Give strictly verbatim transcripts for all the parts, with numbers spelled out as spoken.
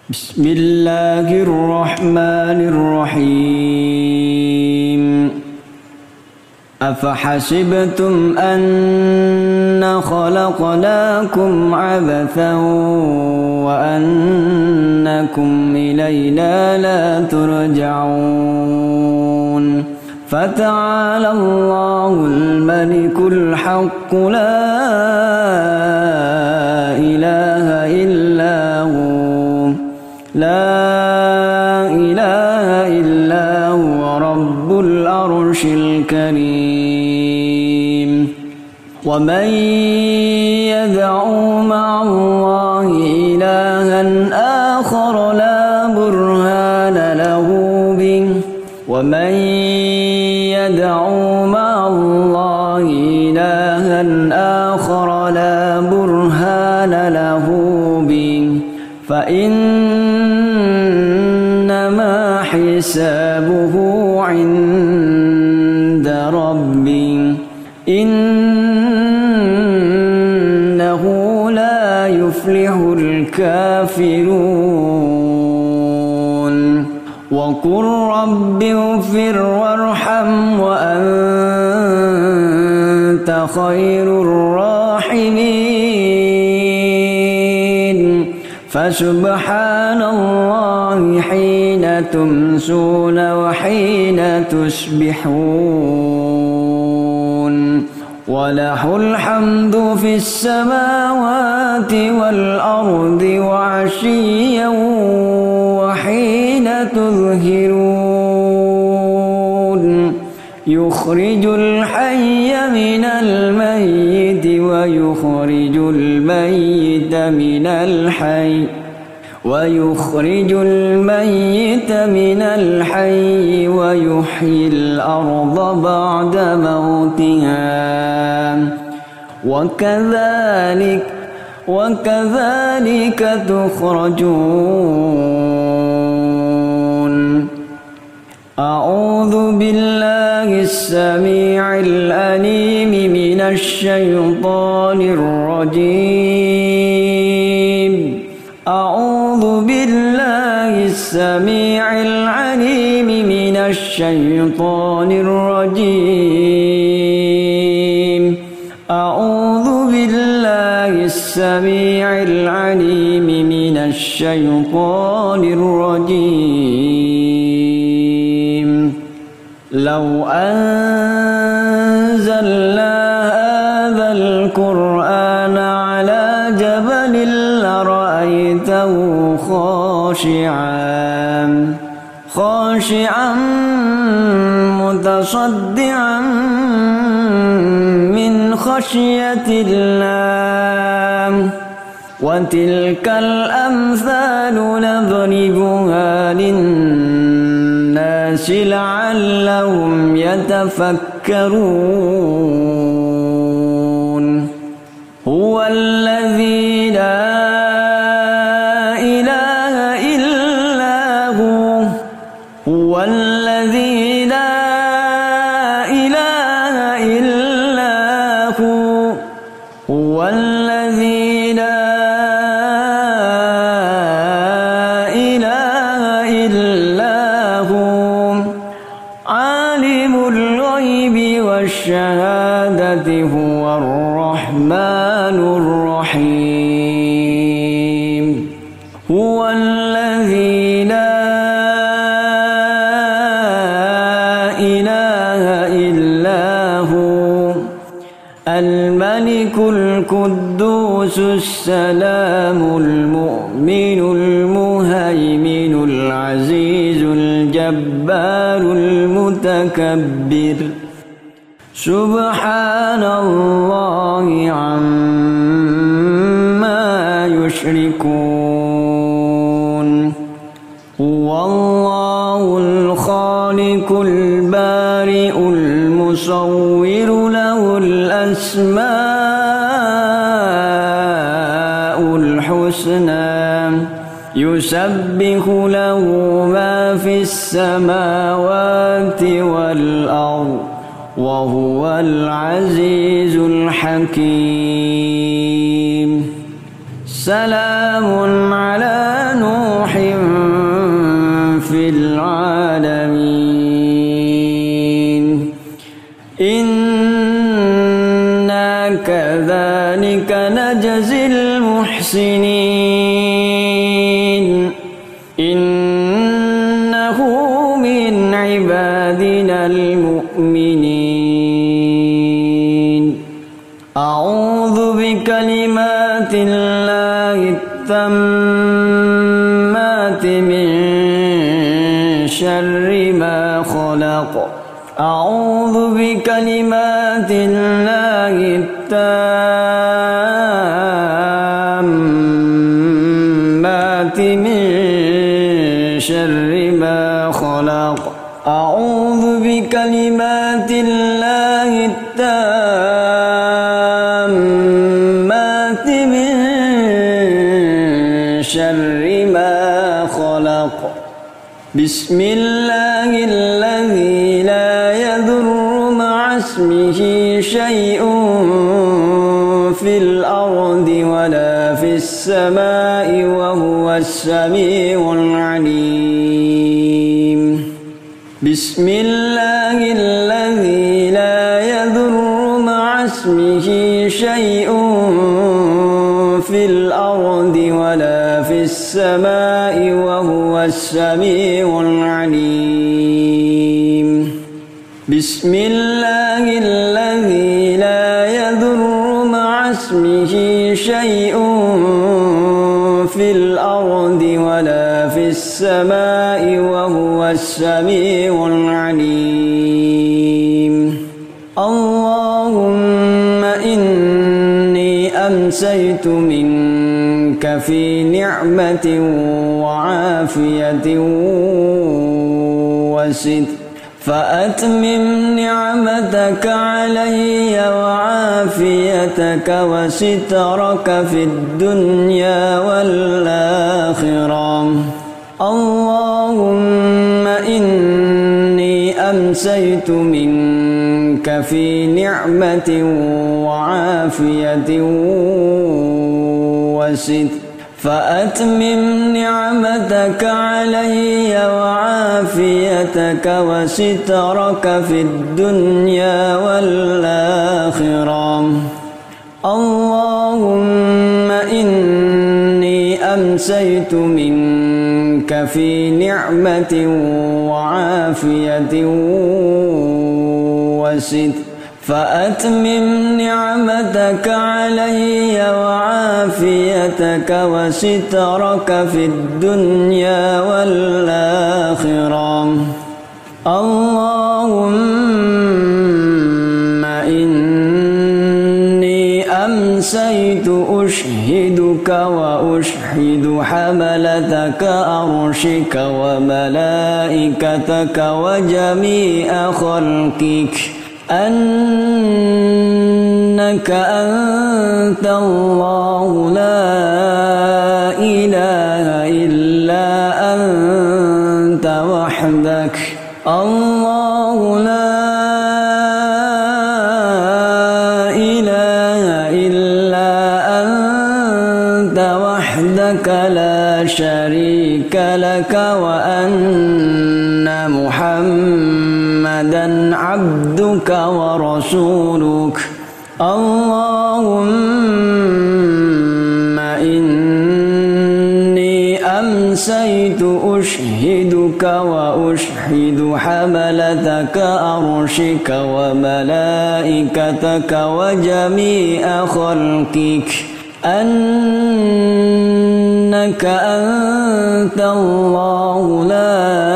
بسم الله الرحمن الرحيم أفحسبتم أن خلقناكم عبثا وأنكم إلينا لا ترجعون فتعالى الله الملك الحق لا إله إلا هو لا إله إلا هو رب العرش الكريم ومن يدعو مع الله إلها آخر لا برهان له به ومن يدعو مع الله إلها آخر لا برهان له به فإنما حسابه عند ربه إنه لا يفلح الكافرون وقل رب اغفر وارحم وأنت خير الراحمين فسبحان الله حين تمسون وحين تصبحون وله الحمد في السماوات والأرض وعشيا وحين تظهرون يخرج الحي من الميت ويخرج الميت من الحي ويخرج الميت من الحي ويحيي الأرض بعد موتها وكذلك وكذلك تخرجون أعوذ بالله السميع العليم من الشيطان الرجيم أعوذ بالله السميع العليم من الشيطان الرجيم أعوذ بالله السميع العليم من الشيطان الرجيم لو أنزلنا هذا القرآن على جبل لرأيته خاشعا خاشعا متصدعا من خشية الله وتلك الأمثال نضربها للناس لعلهم يتفكرون هو الذي لا إله إلا هو هو الذي لا إله إلا هو هو الذي لا إله إلا هو عالم الغيب والشهادة هو الرحمن الرحيم هو الذي لا إله إلا هو الملك القدوس السلام المؤمن المهيمن العزيز الجبار المتكبر سبحان الله عما يشركون هو الله الخالق البارئ المصور له الأسماء الحسنى يسبح له ما في السماوات والأرض وهو العزيز الحكيم سلام على نوح شر ما خلق أعوذ بكلمات الله التامات من شر ما خلق أعوذ بكلمات الله التامات من شر ما خلق بسم الله الذي لا يضر مع اسمه شيء في الأرض ولا في السماء وهو السميع العليم بسم الله الذي لا يضر مع اسمه شيء في الأرض ولا في السماء وهو السميع العليم بسم الله الذي لا يضر مع اسمه شيء في الأرض ولا في السماء وهو السميع العليم اللهم إني أمسيت منك في نعمة وعافية وستر فأتمم نعمتك علي وعافيتك وسترك في الدنيا والآخرة اللهم إني أمسيت منك في نعمة وعافية وستر فأتمم نعمتك علي وعافيتك وسترك في الدنيا والآخرة اللهم إني أمسيت منك في نعمة وعافية وستر فأتمم نعمتك علي وعافيتك وسترك في الدنيا والآخرة اللهم إني أمسيت أشهدك وأشهد حملتك أرشك وملائكتك وجميع خلقك أنك أنت الله لا إله إلا أنت وحدك الله لا إله إلا أنت وحدك لا شريك لك وأن محمدا عبدك ورسولك اللهم إني أمسيت أشهدك وأشهد حملتك أرشك وملائكتك وجميع خلقك أنك أنت الله لا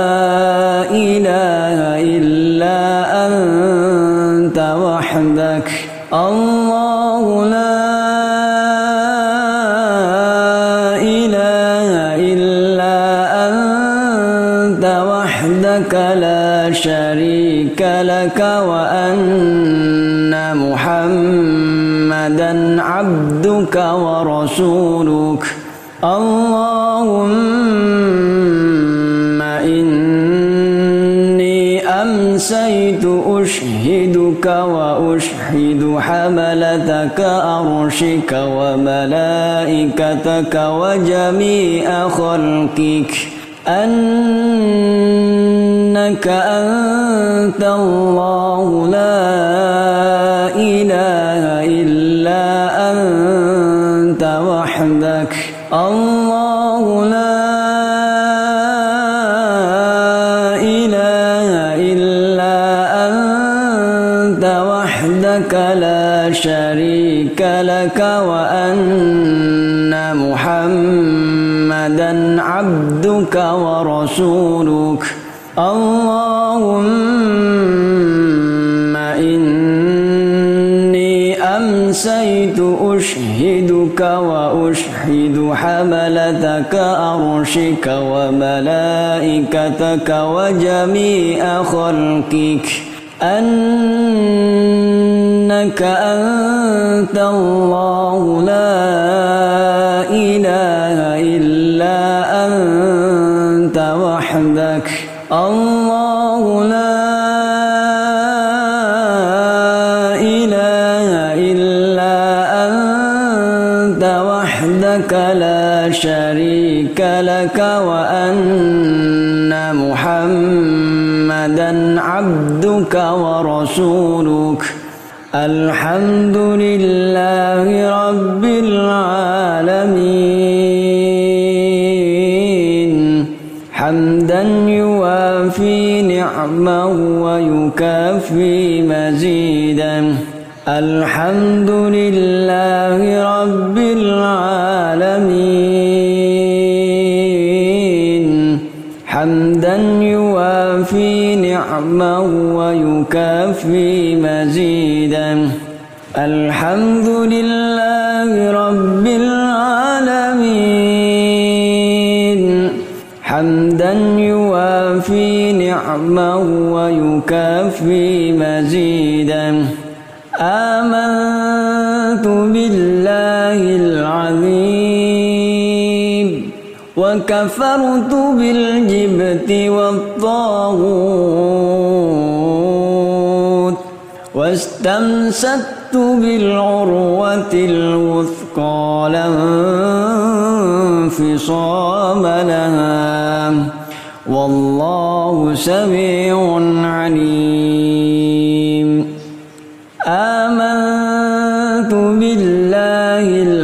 إله إلا أنت وحدك الله لا إله إلا أنت وحدك لا شريك لك وأن محمدا عبدك ورسولك اللهم إني أمسيت أشهدك وأشهد حملتك أرشك وملائكتك وجميع خلقك أنك أنت الله لا إله إلا أنت وحدك الله لا إله إلا أنت وحدك لا شريك لك وأن محمدا عبدك ورسولك اللهم إني أمسيت أشهدك وأشهد حملتك أرشك وملائكتك وجميع خلقك أنك أنت الله لا إله إلا أنت وحدك الله لا إله إلا أنت وحدك لا شريك لك وأن محمدا عبدك ورسولك الحمد لله رب العالمين حمدا يوافي نعمه ويكافي مزيدا الحمد لله رب العالمين حمدا يوافي نعمه ويكافي مزيدا الحمد لله رب العالمين حمدا يوافي نعمه ويكافي مزيدا آمنت بالله العظيم وكفرت بالجبت والطاغوت واستمسكت بالعروة الوثقى لا انفصام لها والله سميع عليم آمنت بالله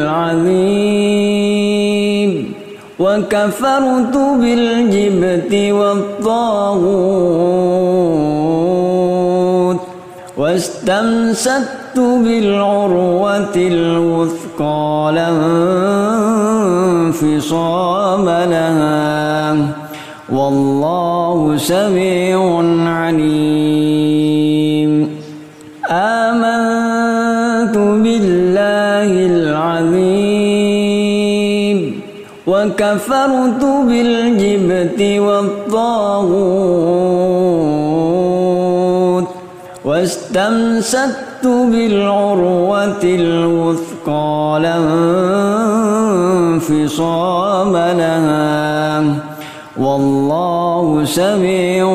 العظيم وكفرت بالجبت والطاغوت واستمسكت بالعروة الوثقى لا انفصام لها والله سميع عليم آمنت بالله العظيم وكفرت بالجبت والطاغوت واستمسكت بالعروة الوثقى لا انفصام لها والله سميع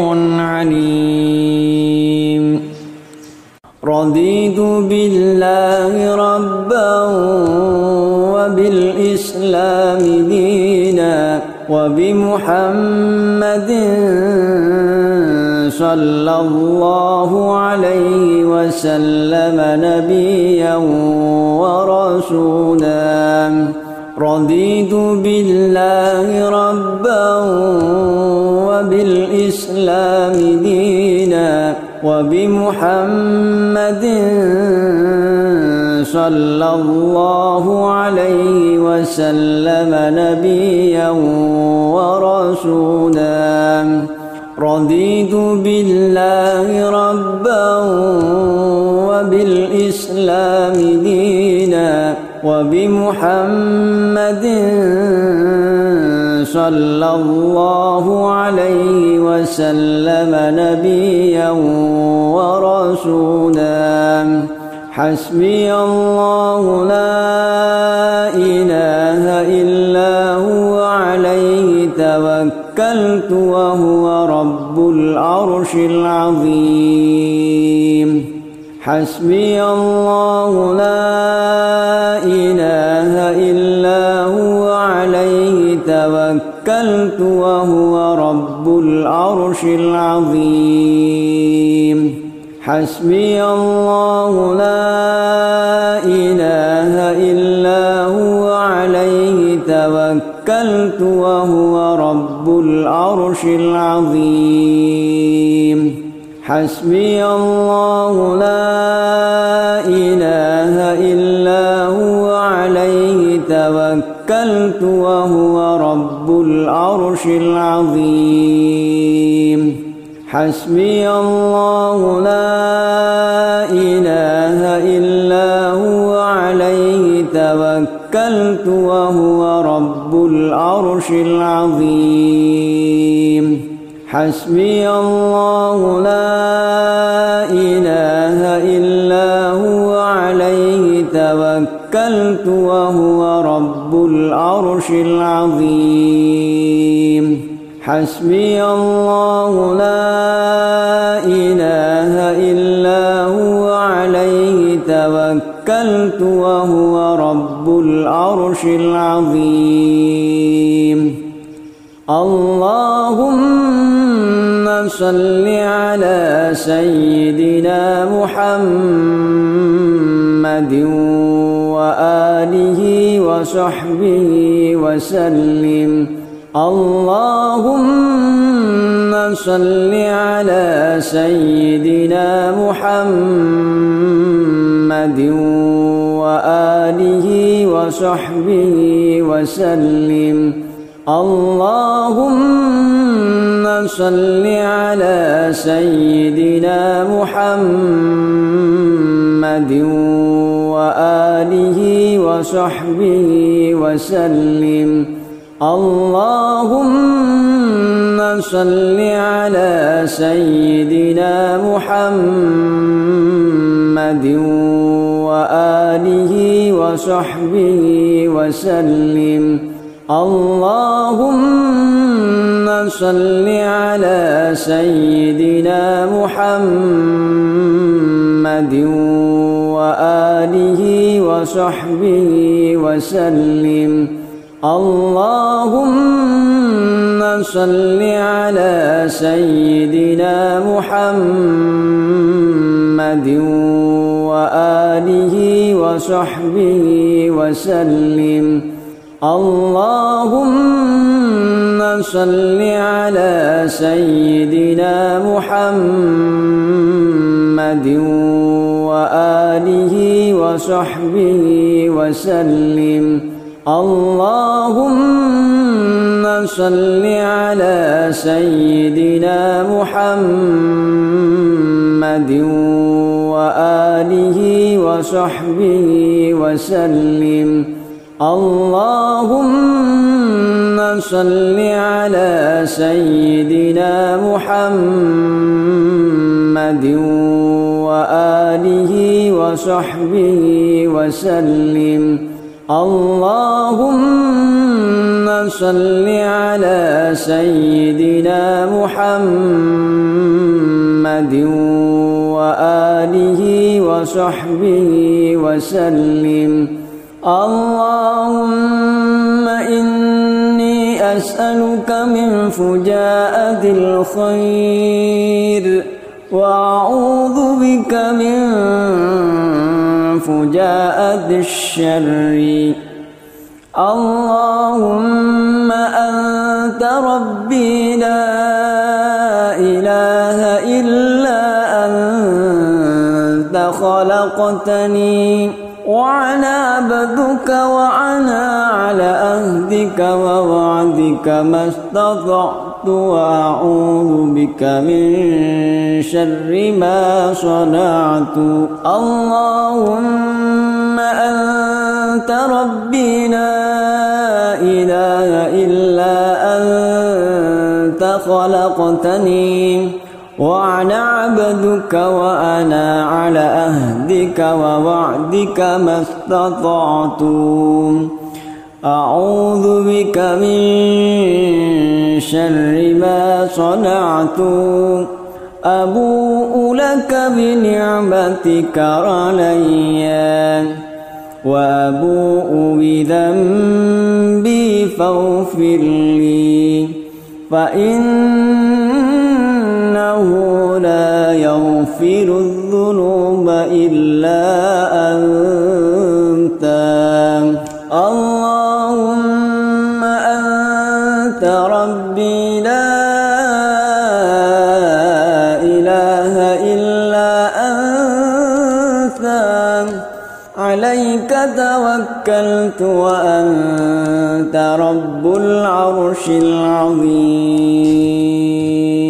عليم رضيت بالله ربا وبالإسلام دينا وبمحمد صلى الله عليه وسلم نبيا ورسولا رضيت بالله ربا وبالإسلام دينا وبمحمد صلى الله عليه وسلم نبيا ورسولا رضيت بالله ربا وبالإسلام دينا وبمحمد صلى الله عليه وسلم نبيا ورسولا حسبي الله لا إله إلا هو عليه توكلت وهو رب العرش العظيم حسبي الله لا إله إلا هو عليه توكلت وهو رب العرش العظيم حسبي الله لا إله إلا هو عليه توكلت وهو رب العرش العظيم حسبي الله لا إله إلا هو عليه توكلت وهو رب العرش العظيم حسبي الله لا إله إلا هو عليه توكلت وهو رب العرش العظيم حسبي الله لا إله إلا هو عليه توكلت وهو رب العرش العظيم حسبي الله لا إله إلا هو عليه توكلت وهو رب العرش العظيم اللهم صل على سيدنا محمد وآله وصحبه وسلم اللهم صل على سيدنا محمد وآله وصحبه وسلم اللهم صل على سيدنا محمد وآله وصحبه وسلم اللهم صل على سيدنا محمد وآله وصحبه وسلم اللهم صل على سيدنا محمد وآله وصحبه وسلم اللهم صل على سيدنا محمد وآله وصحبه وسلم اللهم صل على سيدنا محمد وآله وصحبه وسلم اللهم صل على سيدنا محمد وآله وصحبه وسلم اللهم صل على سيدنا محمد وآله وصحبه وسلم اللهم صل على سيدنا محمد وآله وصحبه وسلم اللهم إني أسألك من فجاءة الخير وأعوذ بك من فجاءة الشر اللهم أنت ربي لا إله إلا أنت خلقتني وأنا عبدك وأنا على عهدك ووعدك ما استطعت وأعوذ بك من شر ما صنعت اللهم أنت ربي لا إله إلا أنت خلقتني وأنا عبدك وأنا على عهدك ووعدك ما استطعت أعوذ بك من شر ما صنعت أبوء لك بنعمتك علي وأبوء بذنبي فاغفر لي فإنه لا يغفر الذنوب إلا أنت اللهم أنت ربي لا إله إلا أنت عليك توكلت وأنت رب العرش العظيم